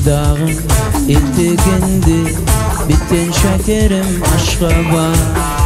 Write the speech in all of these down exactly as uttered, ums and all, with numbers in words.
dağın etekinde bitten şekerim aşka var.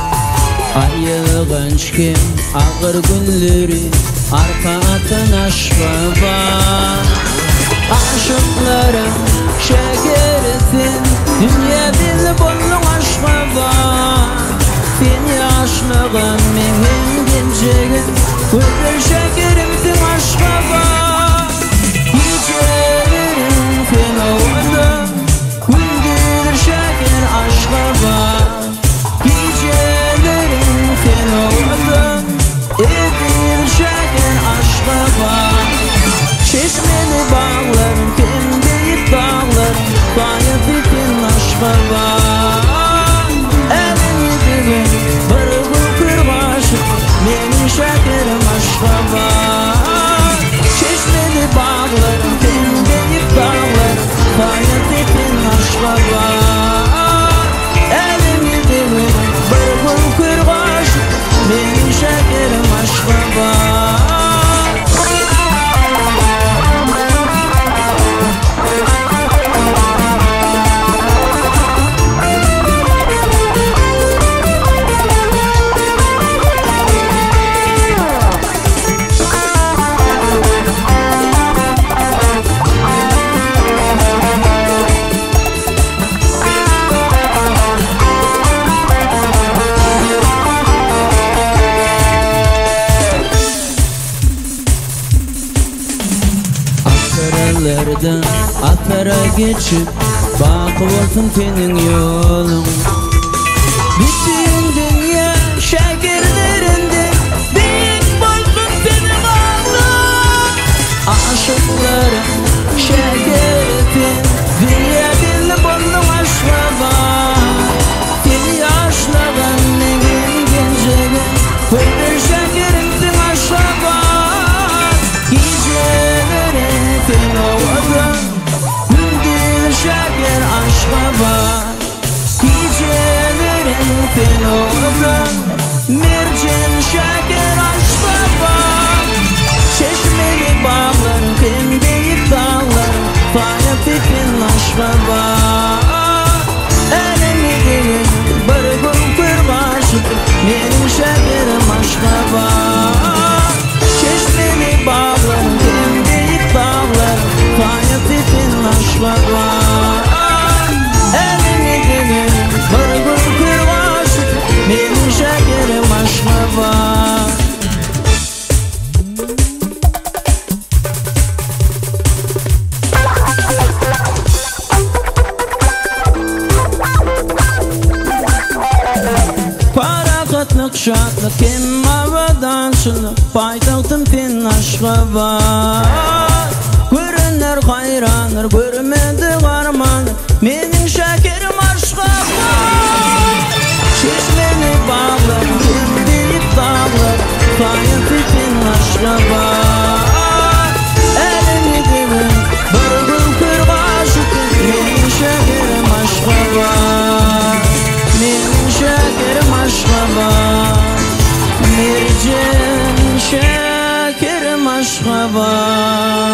Ayılgançken ağır günleri arka atan aşka var. Aşıklarım şekersin, dünya bizi bolluk aşka var. Sen yaşlığın menin gençegin, öpür şekerimsin aşka var. Gecelerim sen oğlum, gündüz şeker aşka var. Gecelerim sen oğlum, evdir şeker aşka var. Çeşmeli bağlarım, kendeyip dağlarım, bayıp itin aşka var. Elini düğün, barıgın kırbaşı, benim şekerim aşka var. Çeşmeli bağlarım, kendeyip dağlarım, bayıp itin aşka var. Elini düğün, barıgın kırbaşı, benim şekerim aşka var. Ataralardan atara geçip bakıp olsun senin yolun. Bütün dünya şekerlerinde büyük bolsun senin ağlın. Aşıklarım şekersin, dünya dili bolluk aşka var. Seni yaşlığın menin gençegin, öpür şekerimsin aşka var. Gecelerim sen oğlum, gündüz şeker aşka var. Gecelerim sen oğlum, mercan şeker aşka var. Çeşmeli bağlarım, kendeyip dağlarım, bayıp itin aşka var. Elini düğün, barıgın kırbaşı, benim şekerim aşka var. Çeşmeli bağlarım, kendeyip dağlarım, bayıp itin aşka var. Elini düğün, barıgın kırbaşı, benim şekerim aşka var. Parakatlık, şatlık, kim havadançılık, paytahtım sen aşka var. Görünler hayranır, görmedi varmanır, menin şekerim aşka var. Çeşmeli bağlarım, kendeyip dağlarım, bayıp itin aşka var. Elini düğün, barıgın kırbaşı, menin şekerim aşka var. Menin şekerim aşka var. Mercan şekerim aşka var.